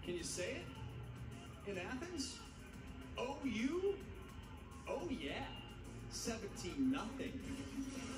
Can you say it? In Athens? OU? Oh yeah, 17-0.